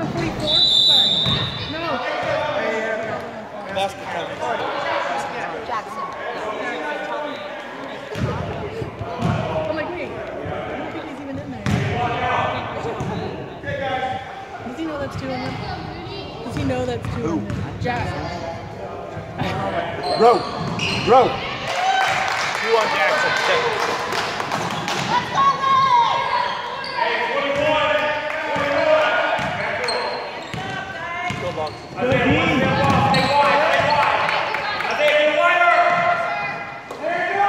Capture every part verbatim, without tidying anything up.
number forty-four? Sorry. No. That's the time. Jackson. I'm like, wait. I don't think he's even in there. Does he know that's two in there? Does he know that's two in there? Jackson. Row. Row. You want Jackson. Let's go, Hey, twenty-one. Go box. I think one step off. Stay wide. Stay wide. I think get wider. There you go.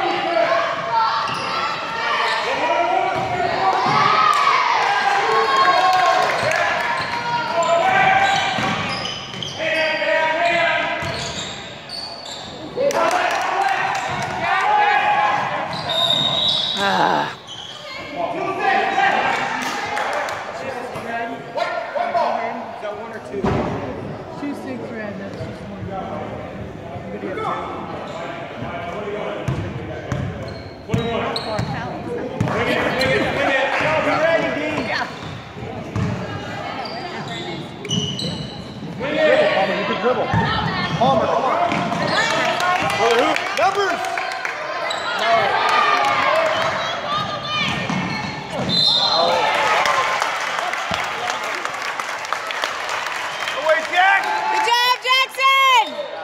Ah. Two six red, that's just one. Video two. Palmer, you can dribble. Palmer, come on. Brother, who? Numbers! No. Away, Jack! Good job, Jackson!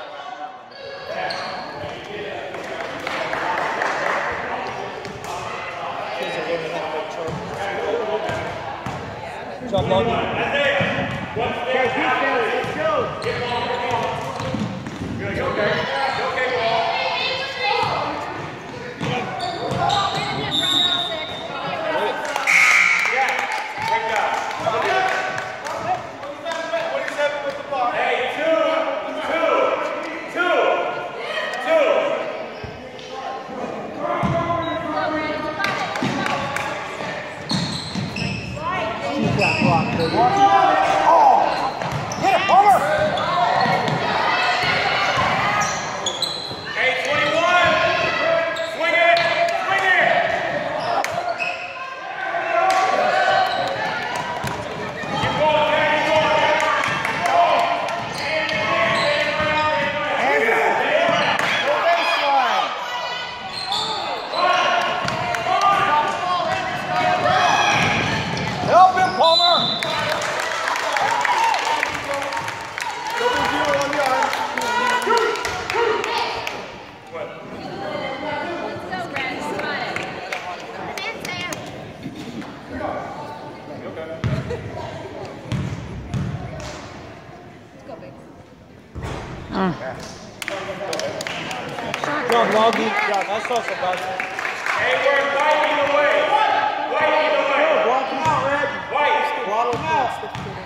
Good job, Logan. Help him, Palmer! Good job, Logie. Good job. Nice toss, Sebastian. Hey, we're white either way. White either way. Block him out, Red. White. Block him out.